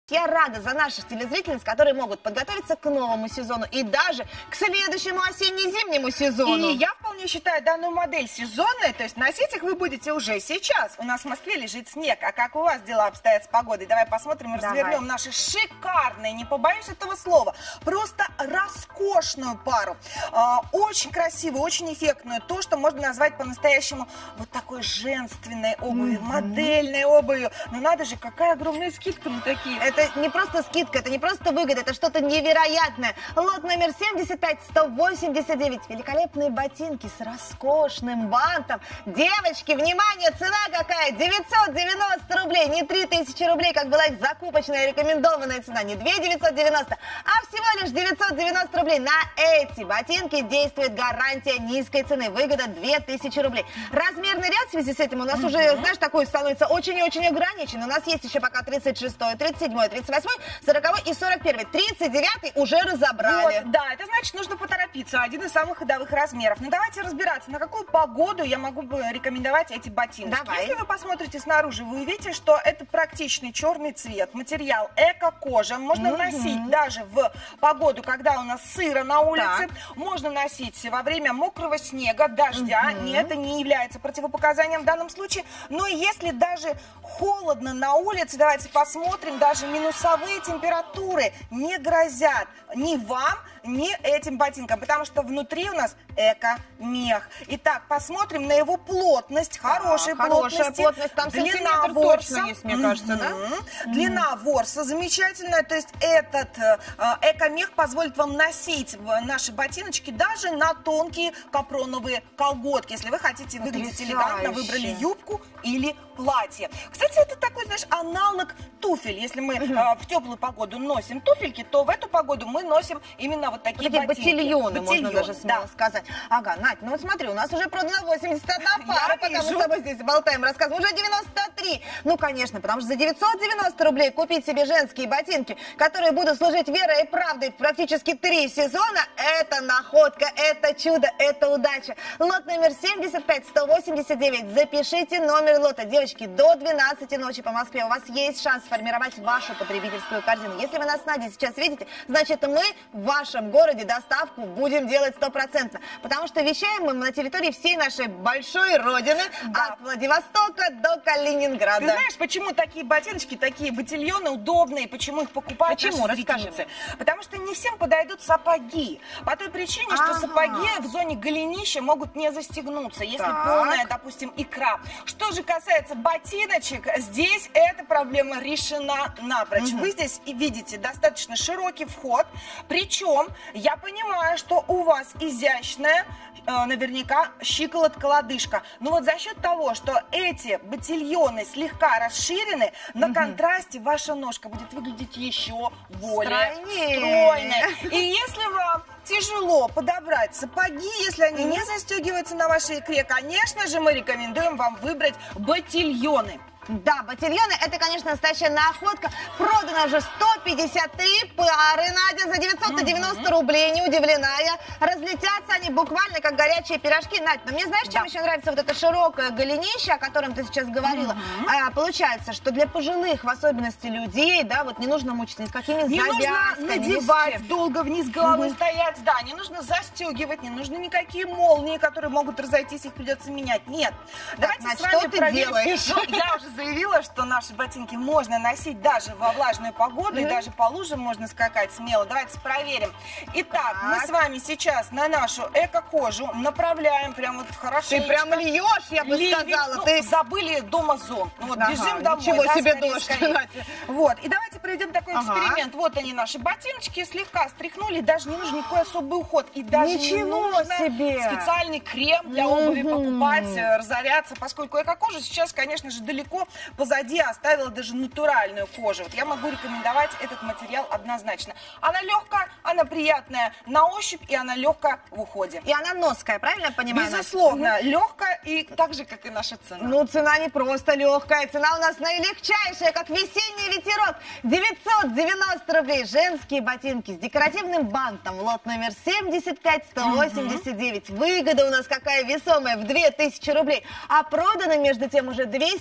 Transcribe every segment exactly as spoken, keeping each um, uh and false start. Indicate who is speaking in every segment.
Speaker 1: Я рада за наших телезрительниц, которые могут подготовиться к новому сезону и даже к следующему осенне-зимнему сезону.
Speaker 2: И я вполне считаю данную модель сезонной, то есть носить их вы будете уже сейчас. У нас в Москве лежит снег, а как у вас дела обстоят с погодой? Давай посмотрим и
Speaker 1: Давай.
Speaker 2: развернем наши шикарные, не побоюсь этого слова, просто роскошную пару. А, очень красивую, очень эффектную, то, что можно назвать по-настоящему вот такой женственной обувью, mm-hmm. модельной обувью. Но надо же, какая огромная скидка на такие.
Speaker 1: Это не просто скидка, это не просто выгода, это что-то невероятное. Лот номер семьдесят пять сто восемьдесят девять. Великолепные ботинки с роскошным бантом. Девочки, внимание, цена какая? девятьсот девяносто рублей. Не три тысячи рублей, как была их закупочная рекомендованная цена. Не две тысячи девятьсот девяносто, а всего лишь девятьсот девяносто рублей. На эти ботинки действует гарантия низкой цены. Выгода две тысячи рублей. Размерный ряд в связи с этим у нас mm-hmm. уже, знаешь, такой становится очень и очень ограничен. У нас есть еще пока тридцать шестой, тридцать седьмой, тридцать восьмой, сороковой и сорок первый. тридцать девятый уже разобрали.
Speaker 2: Вот, да, это значит, нужно поторопиться. Один из самых ходовых размеров. Ну, давайте разбираться, на какую погоду я могу бы рекомендовать эти ботинки.
Speaker 1: Давай.
Speaker 2: Если вы посмотрите снаружи, вы увидите, что это практичный черный цвет. Материал эко-кожа. Можно mm-hmm. носить даже в погоду, когда у нас сыро на улице. Так. Можно носить во время мокрого снега, дождя. Mm-hmm. Нет, это не является противопоказанием в данном случае. Но если даже холодно на улице, давайте посмотрим, даже минусовые температуры не грозят ни вам, ни этим ботинкам, потому что внутри у нас эко-мех. Итак, посмотрим на его плотность, хорошей
Speaker 1: да,
Speaker 2: плотности.
Speaker 1: плотность, там
Speaker 2: длина ворса,
Speaker 1: точно есть, мне кажется, да?
Speaker 2: Mm-hmm. Длина ворса замечательная, то есть этот э, эко-мех позволит вам носить наши ботиночки даже на тонкие капроновые колготки, если вы хотите выглядеть
Speaker 1: Потрясающе.
Speaker 2: элегантно, выбрали юбку или платье. Кстати, это такой, знаешь, аналог туфель. Если мы mm-hmm. э, в теплую погоду носим туфельки, то в эту погоду мы носим именно вот такие,
Speaker 1: такие
Speaker 2: ботинки.
Speaker 1: ботильоны,
Speaker 2: ботильоны,
Speaker 1: можно даже смело
Speaker 2: да.
Speaker 1: сказать. Ага, Надь, ну вот смотри, у нас уже продано восемьдесят одна пара,
Speaker 2: Я
Speaker 1: пока
Speaker 2: вижу.
Speaker 1: мы с тобой здесь болтаем, рассказываем. Уже девяносто три. Ну, конечно, потому что за девятьсот девяносто рублей купить себе женские ботинки, которые будут служить верой и правдой практически три сезона, это находка, это чудо, это удача. Лот номер семьдесят пять сто восемьдесят девять. Запишите номер лота. Девочки, до двенадцати ночи по Москве у вас есть шанс сформировать вашу потребительскую корзину. Если вы нас с Надей сейчас видите, значит, мы в вашем городе доставку будем делать стопроцентно. Потому что вещаем мы на территории всей нашей большой родины, да. От Владивостока до Калининграда.
Speaker 2: Ты знаешь, почему такие ботиночки, такие ботильоны удобные, почему их покупают
Speaker 1: почему?
Speaker 2: наши зрительницы? Потому что не всем подойдут сапоги. По той причине, что
Speaker 1: ага.
Speaker 2: сапоги в зоне голенища могут не застегнуться, если
Speaker 1: так.
Speaker 2: полная, допустим, икра. Что же касается ботиночек, здесь эта проблема решена напрочь. Угу. Вы здесь видите достаточно широкий вход, причем я понимаю, что у вас изящная, э, наверняка, щиколотка-лодыжка. Но вот за счет того, что эти ботильоны слегка расширены, на угу. контрасте ваша ножка будет выглядеть еще более стройной. И если вам тяжело подобрать сапоги, если они не застегиваются на вашей икре, конечно же, мы рекомендуем вам выбрать ботильоны.
Speaker 1: Да, ботильоны — это, конечно, настоящая находка. Продано уже сто пятьдесят три пары, Надя, за девятьсот девяносто mm-hmm. рублей. Не удивлена я. Разлетятся они буквально как горячие пирожки. Надь, но мне знаешь, чем да. еще нравится вот это широкое голенище, о котором ты сейчас говорила? Mm-hmm. а, получается, что для пожилых, в особенности людей, да, вот не нужно мучиться ни с какими
Speaker 2: не
Speaker 1: завязками.
Speaker 2: Не нужно надевать, долго вниз головой mm-hmm. стоять, да, не нужно застегивать, не нужно никакие молнии, которые могут разойтись, их придется менять. Нет.
Speaker 1: Так,
Speaker 2: давайте
Speaker 1: Надь,
Speaker 2: с вами
Speaker 1: что ты
Speaker 2: проверим.
Speaker 1: делаешь?
Speaker 2: Ну, я уже заявила, что наши ботинки можно носить даже во влажную погоду, mm-hmm. и даже по лужам можно скакать смело. Давайте проверим. Итак, так. мы с вами сейчас на нашу эко-кожу направляем прям вот хорошенечко.
Speaker 1: Ты прям льешь, я бы
Speaker 2: Ливень.
Speaker 1: сказала.
Speaker 2: Ну,
Speaker 1: ты
Speaker 2: забыли дома зонт. Ну, вот
Speaker 1: ага,
Speaker 2: бежим домой.
Speaker 1: Ничего
Speaker 2: да,
Speaker 1: себе
Speaker 2: скорее,
Speaker 1: дождь.
Speaker 2: скорее. Вот. И давайте проведем такой
Speaker 1: ага.
Speaker 2: эксперимент. Вот они, наши ботиночки, слегка стряхнули, даже не нужен никакой особый уход. И даже
Speaker 1: Ничего
Speaker 2: не нужно
Speaker 1: себе.
Speaker 2: специальный крем для
Speaker 1: Mm-hmm.
Speaker 2: обуви покупать, разоряться, поскольку эко-кожа сейчас, конечно же, далеко позади оставила даже натуральную кожу. Вот я могу рекомендовать этот материал однозначно. Она легкая, она приятная на ощупь, и она легкая в уходе.
Speaker 1: И она ноская, правильно я понимаю?
Speaker 2: Безусловно, Надя? Легкая, и так же, как и наша цена.
Speaker 1: Ну, цена не просто легкая, цена у нас наилегчайшая, как весенний ветерок. девятьсот девяносто рублей. Женские ботинки с декоративным бантом. Лот номер семьдесят пять сто восемьдесят девять. Угу. Выгода у нас какая весомая, в две тысячи рублей. А продано, между тем, уже двести пятьдесят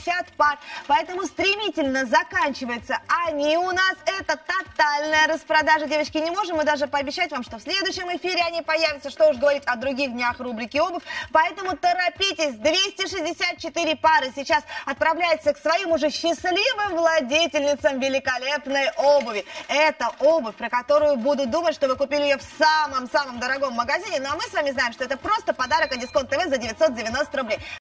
Speaker 1: пятьдесят пар. Поэтому стремительно заканчиваются они у нас. Это тотальная распродажа, девочки. Не можем мы даже пообещать вам, что в следующем эфире они появятся. Что уж говорить о других днях рубрики «Обувь». Поэтому торопитесь. двести шестьдесят четыре пары сейчас отправляются к своим уже счастливым владельницам великолепной обуви. Это обувь, про которую будут думать, что вы купили ее в самом-самом дорогом магазине. Ну а мы с вами знаем, что это просто подарок от Дисконт ТВ за девятьсот девяносто рублей.